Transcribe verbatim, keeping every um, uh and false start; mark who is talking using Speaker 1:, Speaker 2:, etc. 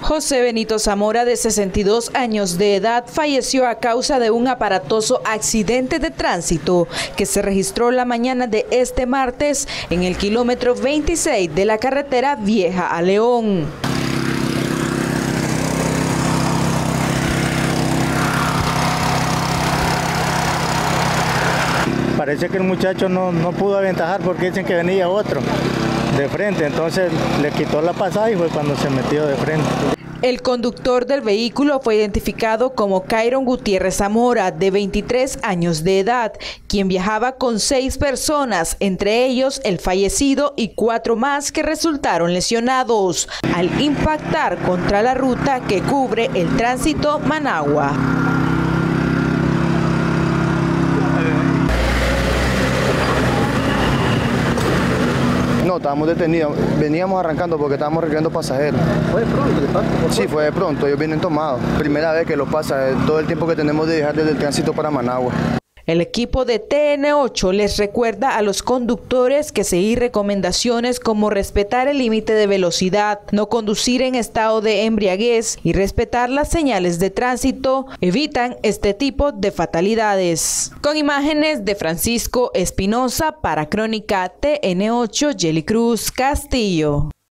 Speaker 1: José Benito Zamora, de sesenta y dos años de edad, falleció a causa de un aparatoso accidente de tránsito que se registró la mañana de este martes en el kilómetro veintiséis de la carretera Vieja a León.
Speaker 2: Parece que el muchacho no, no pudo aventajar porque dicen que venía otro de frente, entonces le quitó la pasada y fue cuando se metió de frente.
Speaker 1: El conductor del vehículo fue identificado como Cairon Gutiérrez Zamora, de veintitrés años de edad, quien viajaba con seis personas, entre ellos el fallecido y cuatro más que resultaron lesionados al impactar contra la ruta que cubre el tránsito Managua.
Speaker 3: No, estábamos detenidos, veníamos arrancando porque estábamos requiriendo pasajeros.
Speaker 4: ¿Fue de pronto? ¿De pronto?
Speaker 3: Sí, fue de pronto, ellos vienen tomados. Primera vez que lo pasa, todo el tiempo que tenemos de viajar desde el tránsito para Managua.
Speaker 1: El equipo de T N ocho les recuerda a los conductores que seguir recomendaciones como respetar el límite de velocidad, no conducir en estado de embriaguez y respetar las señales de tránsito evitan este tipo de fatalidades. Con imágenes de Francisco Espinosa para Crónica T N ocho, Yeli Cruz Castillo.